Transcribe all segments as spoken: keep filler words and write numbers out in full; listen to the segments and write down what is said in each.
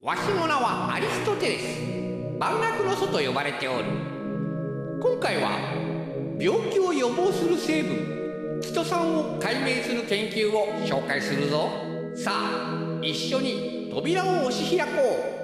わしの名はアリストテレス。万学の祖と呼ばれておる。今回は病気を予防する成分キトサンを解明する研究を紹介するぞ。さあ一緒に扉を押し開こう。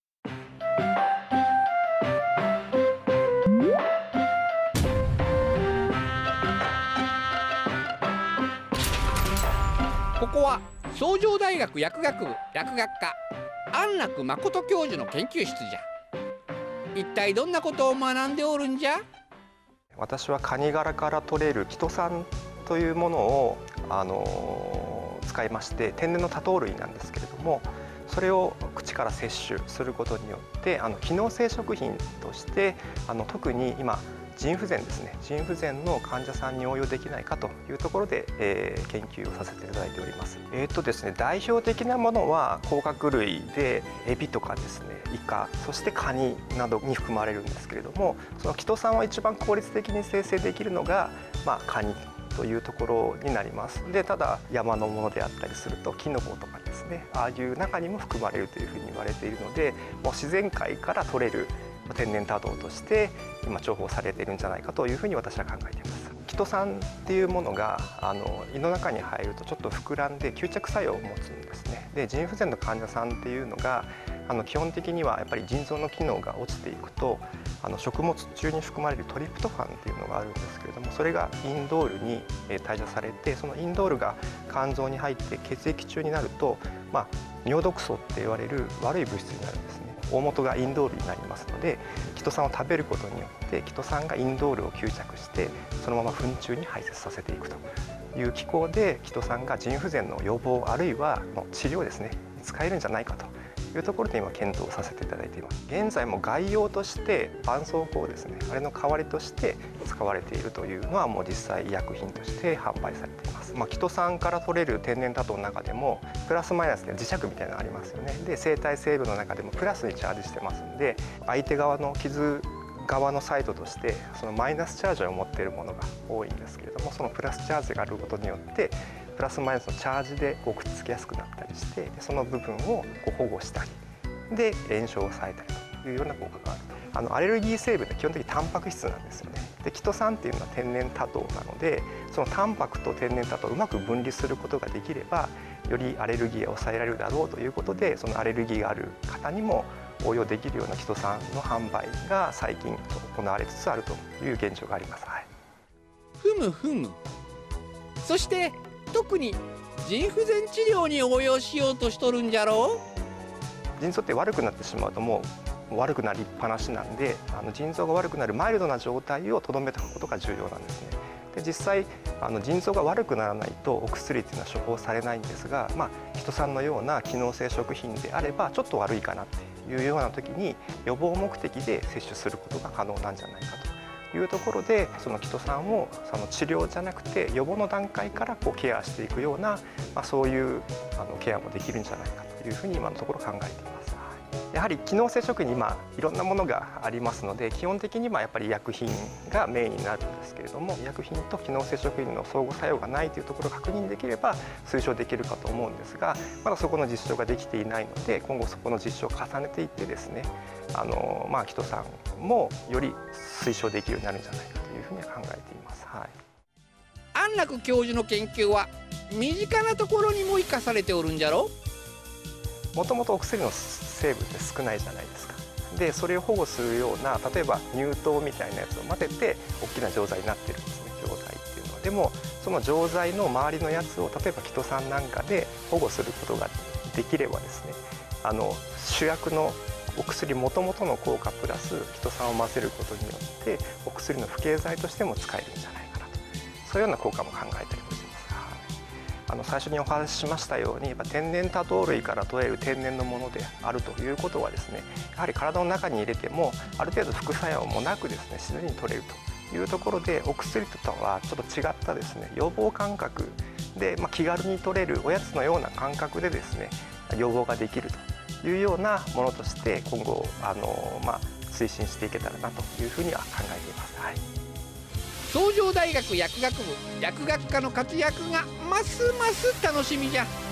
ここは崇城大学薬学部薬学科安楽誠教授の研究室じゃ。一体どんなことを学んでおるんじゃ。 私はカニ殻から取れるキトサンというものを、あのー、使いまして、天然の多糖類なんですけれども、それを口から摂取することによってあの機能性食品としてあの特に今腎不全ですね腎不全の患者さんに応用できないかというところで、えー、研究をさせていただいております。えーとですね、代表的なものは甲殻類でエビとかですねイカ、そしてカニなどに含まれるんですけれども、そのキトサンを一番効率的に生成できるのが、まあ、カニというところになります。でただ山のものであったりするとキノコとかですね、ああいう中にも含まれるというふうに言われているので、もう自然界から取れる天然多糖として今重宝されているんじゃないかというふうに私は考えています。キトサンっていうものがあの胃の中に入るとちょっと膨らんで吸着作用を持つんですね。で腎不全の患者さんっていうのがあの基本的にはやっぱり腎臓の機能が落ちていくとあの食物中に含まれるトリプトファンっていうのがあるんですけれども、それがインドールに代謝されて、そのインドールが肝臓に入って血液中になると、まあ、尿毒素って言われる悪い物質になるんですね。大元がインドールになりますので、キトサンを食べることによってキトサンがインドールを吸着してそのまま糞中に排泄させていくという機構で、キトサンが腎不全の予防あるいは治療ですね使えるんじゃないかというところで今検討させていただいています。現在も外用として絆創膏ですね、あれの代わりとして使われているというのはもう実際医薬品として販売されています。まあ、キトサンから取れる天然多糖の中でもプラスマイナスで磁石みたいなのありますよね。で生体成分の中でもプラスにチャージしてますんで、相手側の傷側のサイドとしてそのマイナスチャージを持っているものが多いんですけれども、そのプラスチャージがあることによってプラスマイナスのチャージでこうくっつきやすくなったりして、その部分をこう保護したりで炎症を抑えたりというような効果があると。あのアレルギー成分って基本的にタンパク質なんですよね。でキトサンっていうのは天然多糖なので、そのタンパクと天然多糖をうまく分離することができればよりアレルギーを抑えられるだろうということで、そのアレルギーがある方にも応用できるようなキトサンの販売が最近行われつつあるという現状があります。はい、 ふむふむ。そして特に腎不全治療に応用しようとしとるんじゃろう。 腎臓って悪くなってしまうともう悪くなりっぱなしなんで、あの腎臓が悪くなるマイルドな状態をとどめておくことが重要なんですね。で実際あの腎臓が悪くならないとお薬っていうのは処方されないんですが、まあ、キトサンのような機能性食品であればちょっと悪いかなっていうような時に予防目的で摂取することが可能なんじゃないかというところで、そのキトサンをその治療じゃなくて予防の段階からこうケアしていくような、まあ、そういうあのケアもできるんじゃないかというふうに今のところ考えています。やはり機能性食品に今いろんなものがありますので、基本的にはやっぱり医薬品がメインになるんですけれども、医薬品と機能性食品の相互作用がないというところを確認できれば推奨できるかと思うんですが、まだそこの実証ができていないので、今後そこの実証を重ねていってですね、あのまあキトサンもより推奨できるようになるんじゃないかというふうには考えています。はい、 安楽教授の研究は身近なところにも生かされておるんじゃろ。 もともとお薬の成分って少ないじゃないですか。でそれを保護するような例えば乳糖みたいなやつを混ぜて大きな錠剤になってるんですね、錠剤っていうのは。でもその錠剤の周りのやつを例えばキトサンなんかで保護することができればですね、あの主役のお薬もともとの効果プラスキトサンを混ぜることによってお薬の不経剤としても使えるんじゃないかなと、そういうような効果も考えたりもします。あの最初にお話ししましたように、やっぱ天然多糖類から取れる天然のものであるということはですね、やはり体の中に入れてもある程度副作用もなくですね自然に取れるというところで、お薬とはちょっと違ったですね予防感覚で、まあ、気軽に取れるおやつのような感覚でですね予防ができるというようなものとして今後あの、まあ、推進していけたらなというふうには考えています。はい、 崇城大学薬学部薬学科の活躍がますます楽しみじゃ。